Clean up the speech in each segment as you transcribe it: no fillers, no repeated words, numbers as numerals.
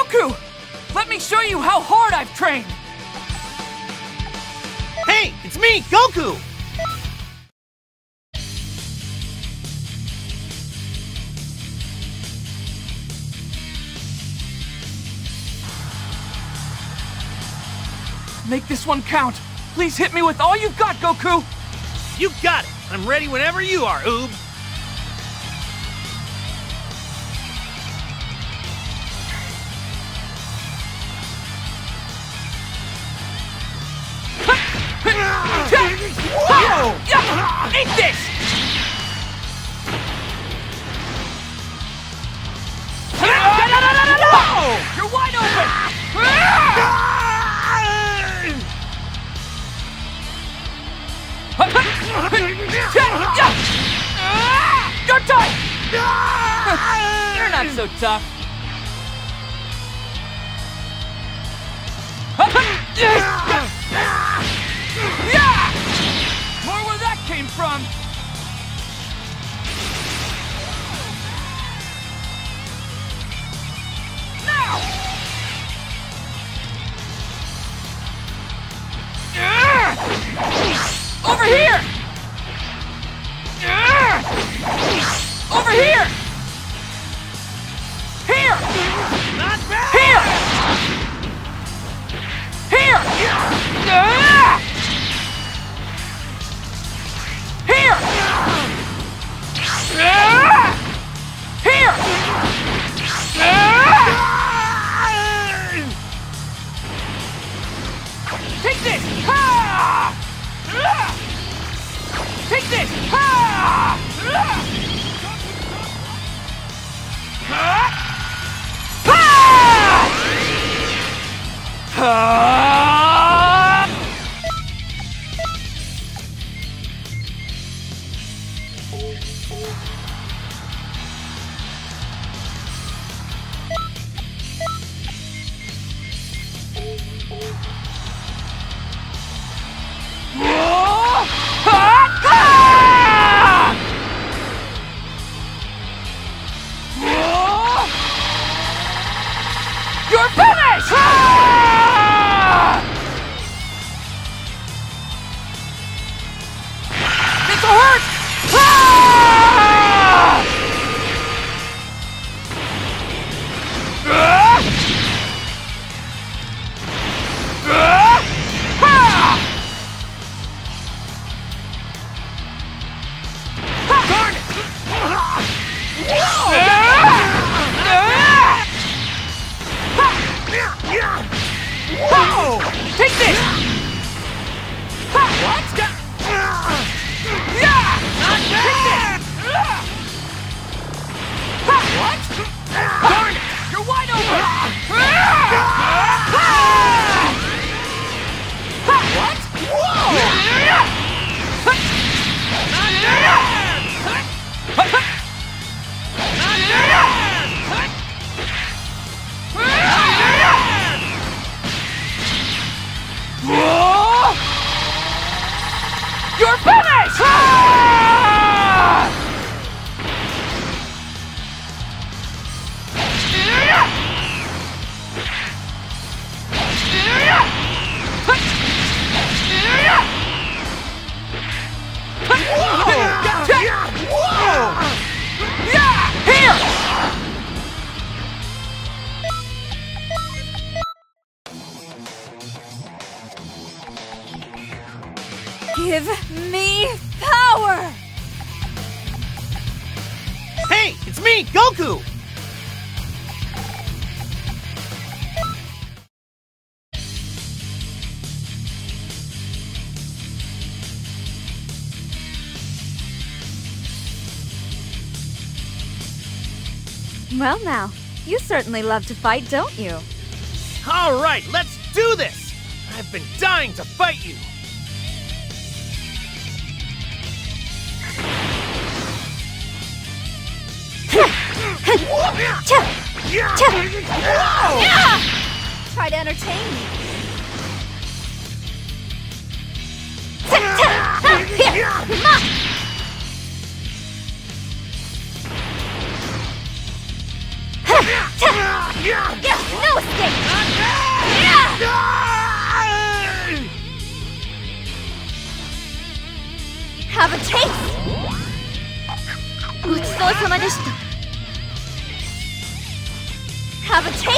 Goku! Let me show you how hard I've trained! Hey, it's me, Goku! Make this one count. Please hit me with all you've got, Goku! You got it! I'm ready whenever you are, Oob! Whoa! Eat this! Whoa! You're wide open! You're done! You're not so tough. More where that came from. Now! Over here! Over here! Here! Not bad! Here! Here! Here! Here! Take this! Take this! You're finished! This'll hurt! Darn it! Whoa! Take this! What? Yeah! Not bad! What? Darn it! You're wide open! What? Whoa! Whoa! You're finished! Whoa! Yeah! Here! Give me power! Hey, it's me, Goku! Well now, you certainly love to fight, don't you? All right, let's do this! I've been dying to fight you! Try to entertain me. No escape! Have a taste! ごちそうさまでした。Have a taste!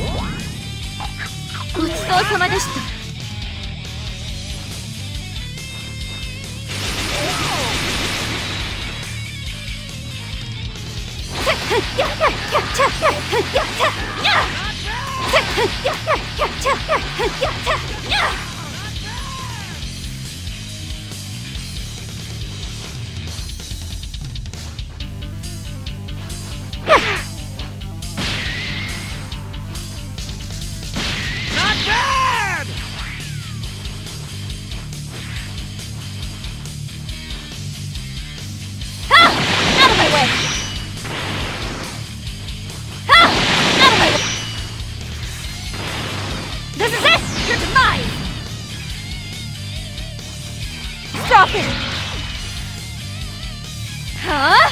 ごちそうさまでした。Stop it! Huh?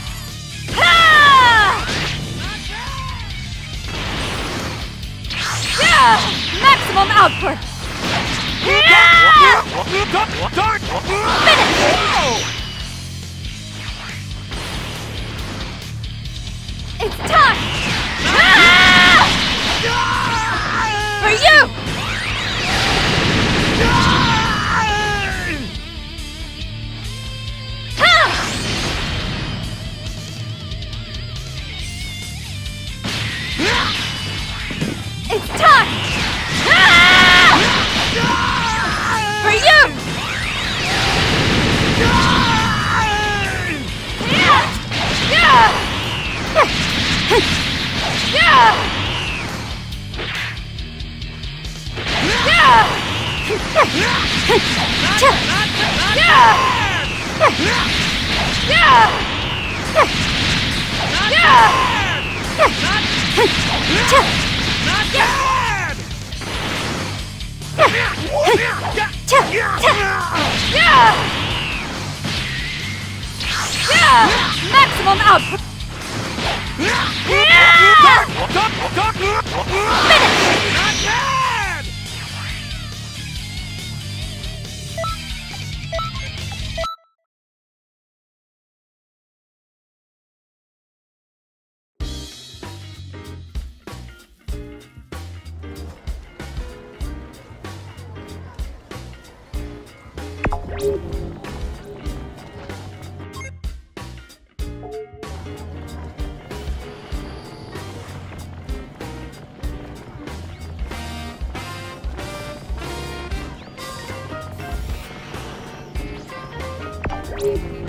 Ha! Maximum output! It's time! For you! It's time! For you! Maximum output! Thank you.